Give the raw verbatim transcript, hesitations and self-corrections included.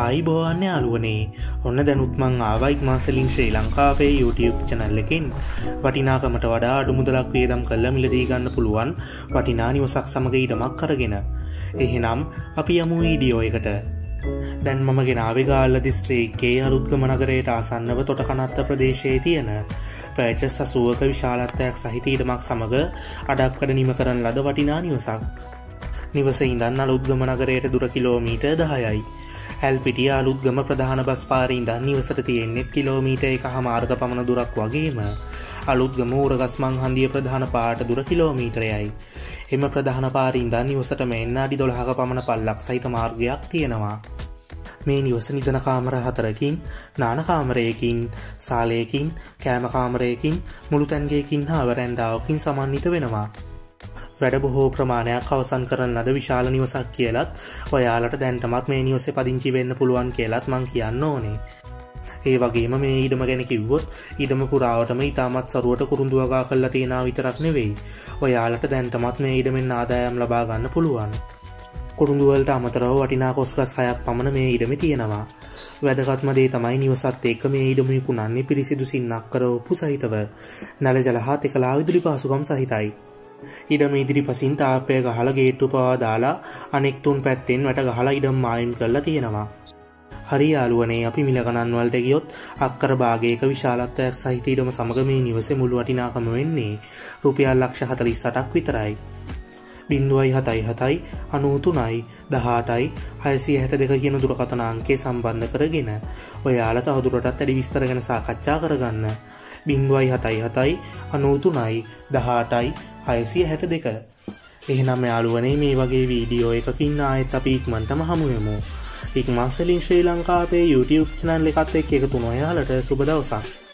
ආයිබෝවන් යාළුවනේ. ඔන්න දැනුත් මං ආවා ඉක්මාසලින් ශ්‍රී ලංකාවේ YouTube channel එකකින් වටිනාකමට වඩා අඩු මුදලක් වියදම් කරලා මිලදී ගන්න පුළුවන් වටිනා නිවසක් සමග ඉඩමක් අරගෙන. එහෙනම් අපි යමු වීඩියෝ එකට. දැන් මම ගෙනාවේ ගාල්ල දිස්ත්‍රික්කයේ අලුත්ගම නගරයට ආසන්නව තොටකනත්ත ප්‍රදේශයේ තියෙන පර්චස් අසූවක විශාලත්වයක් සහිත ඉඩමක් සමග අඩක්කඩ නිම කරන ලද වටිනා නිවසක්. නිවසේ ඉඳන් අලුත්ගම නගරයට දුර කිලෝමීටර් දහයයි. ඇල්පිටිය අලුත්ගම ප්‍රධාන බස් පාරේ ඉඳන් නිවසට තියෙන්නේ කිලෝමීටර් එකහමාරක පමණ දුරක් වගේම අලුත්ගම උරගස්මන් හන්දිය ප්‍රධාන පාරට දුර කිලෝමීටරයයි. එම ප්‍රධාන පාරේ ඉඳන් නිවසට මෙන්න අඩි දොළහක පමණ පල්ලක් සහිත මාර්ගයක් තියෙනවා. මේ නිවස නිදන කාමර හතරකින්, නාන කාමරයකින්, සාලයකින්, කෑම කාමරයකින්, මුළු තැන්ගයකින් හා වරැන්ඩාවකින් සමන්විත වෙනවා. වැඩ බොහෝ ප්‍රමාණයක් අවසන් කරන ලද විශාල නිවසක් කියලත් ඔයාලට දැන්ටමත් මේ නිවසේ පදිංචි වෙන්න පුළුවන් කියලත් මං කියන්න ඕනේ. ඒ වගේම මේ ඉඩම ගැන කිව්වොත් ඉඩම පුරාවටම ඉතාමත් සරුවට කුරුඳු වගා කරලා තියෙනවා විතරක් නෙවෙයි. ඔයාලට දැන්ටමත් මේ ඉඩමෙන් ආදායම් ලබා ගන්න පුළුවන්. කුරුඳු වලට අමතරව වටිනා කොස්ගස් හයක් පමණ මේ ඉඩමේ තියෙනවා. වැදගත්ම දේ තමයි නිවසත් එක්ක මේ ඉඩම විකුණන්නේ පිරිසිදු සින්නක් කරවපු සහිතව. නල ජල හා තෙකලා විදුලි පහසුකම් සහිතයි. ඉඩම ඉදිරිපසින් තාපය ගහලා ගේට්ටු පවා දාලා අනෙක් තුන් පැත්තෙන් වැට ගහලා ඉඩම් මායිම් කරලා තියෙනවා. හරි යාළුවනේ, අපි මිල ගණන් වලට ගියොත් අක්කර භාගයක විශාලත්වයක් සහිත ඉඩම සමග මේ නිවසේ මුළු වටිනාකම වෙන්නේ රුපියල් ලක්ෂ හතළිස් අටක් විතරයි. ශූන්‍ය හතයි හතයි අනූ තුනයි දහඅටයි හයසිය හැට දෙක කියන දුරකථන අංකය සම්බන්ධ කරගෙන ඔයාලා තවදුරටත් වැඩි විස්තර ගැන සාකච්ඡා කරගන්න. ශූන්‍ය හතයි හතයි අනූ තුනයි දහඅටයි හයසිය හැට දෙක. එහෙනම් යාළුවනේ, මේ වගේ වීඩියෝ එකකින් ආයෙත් අපි ඉක්මනටම හමු වෙමු. ඉක්මාසලින් ශ්‍රී ලංකාවේ YouTube channel එකත් එක්ක එකතු වෙන ඔයාලට සුබ දවසක්.